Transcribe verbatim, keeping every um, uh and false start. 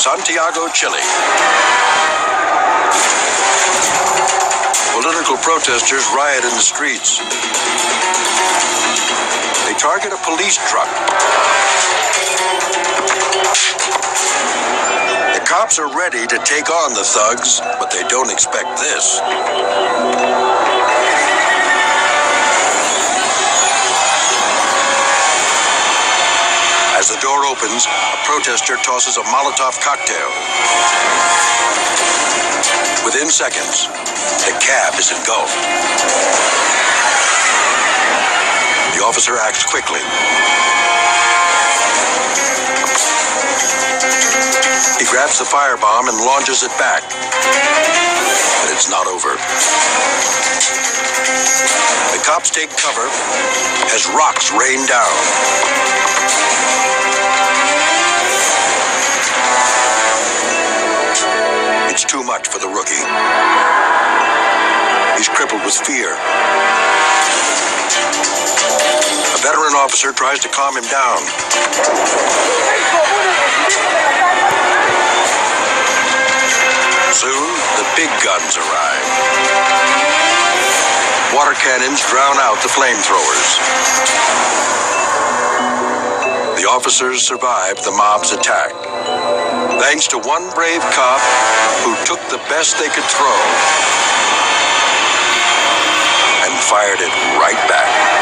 Santiago, Chile. Political protesters riot in the streets. They target a police truck. The cops are ready to take on the thugs, but they don't expect this. As the door opens, a protester tosses a Molotov cocktail. Within seconds, the cab is engulfed. The officer acts quickly. He grabs the firebomb and launches it back. But it's not over. The cops take cover as rocks rain down. It's too much for the rookie. He's crippled with fear. A veteran officer tries to calm him down. Soon, the big guns arrive. Water cannons drown out the flamethrowers. The officers survive the mob's attack, thanks to one brave cop who took the best they could throw and fired it right back.